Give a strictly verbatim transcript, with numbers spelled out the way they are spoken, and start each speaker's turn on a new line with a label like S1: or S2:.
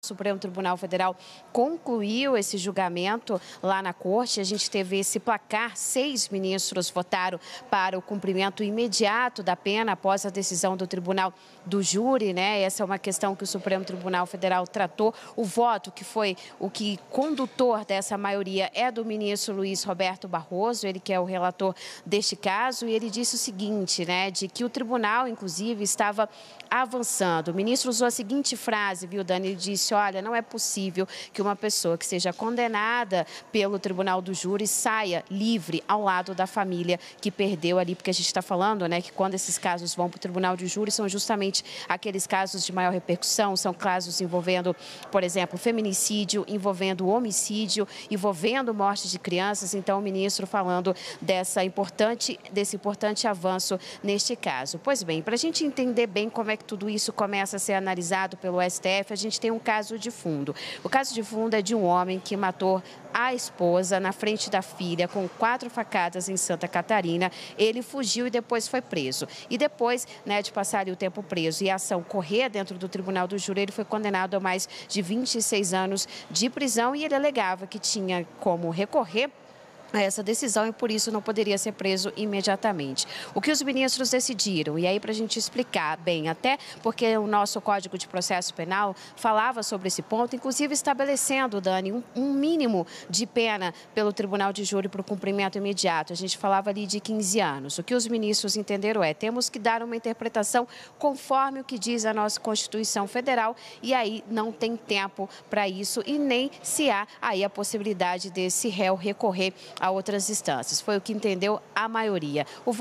S1: Supremo Tribunal Federal concluiu esse julgamento lá na Corte. A gente teve esse placar, seis ministros votaram para o cumprimento imediato da pena após a decisão do Tribunal do Júri, né? Essa é uma questão que o Supremo Tribunal Federal tratou. O voto que foi o que condutor dessa maioria é do ministro Luiz Roberto Barroso, ele que é o relator deste caso, e ele disse o seguinte, né, de que o tribunal, inclusive, estava avançando. O ministro usou a seguinte frase, viu, Dani? Ele disse, olha, não é possível que uma pessoa que seja condenada pelo Tribunal do Júri saia livre ao lado da família que perdeu ali, porque a gente está falando, né, que quando esses casos vão para o Tribunal de Júri, são justamente aqueles casos de maior repercussão, são casos envolvendo, por exemplo, feminicídio, envolvendo homicídio, envolvendo morte de crianças. Então, o ministro falando dessa importante, desse importante avanço neste caso. Pois bem, para a gente entender bem como é que tudo isso começa a ser analisado pelo S T F, a gente tem um caso de fundo. O caso de fundo é de um homem que matou a esposa na frente da filha com quatro facadas em Santa Catarina. Ele fugiu e depois foi preso. E depois, né, de passar ali o tempo preso e a ação correr dentro do Tribunal do Júri, ele foi condenado a mais de vinte e seis anos de prisão e ele alegava que tinha como recorrer a essa decisão e por isso não poderia ser preso imediatamente. O que os ministros decidiram, e aí para a gente explicar bem, até porque o nosso Código de Processo Penal falava sobre esse ponto, inclusive estabelecendo, Dani, um, um mínimo de pena pelo Tribunal de Júri para o cumprimento imediato. A gente falava ali de quinze anos. O que os ministros entenderam é, temos que dar uma interpretação conforme o que diz a nossa Constituição Federal e aí não tem tempo para isso e nem se há aí a possibilidade desse réu recorrer a outras instâncias. Foi o que entendeu a maioria. O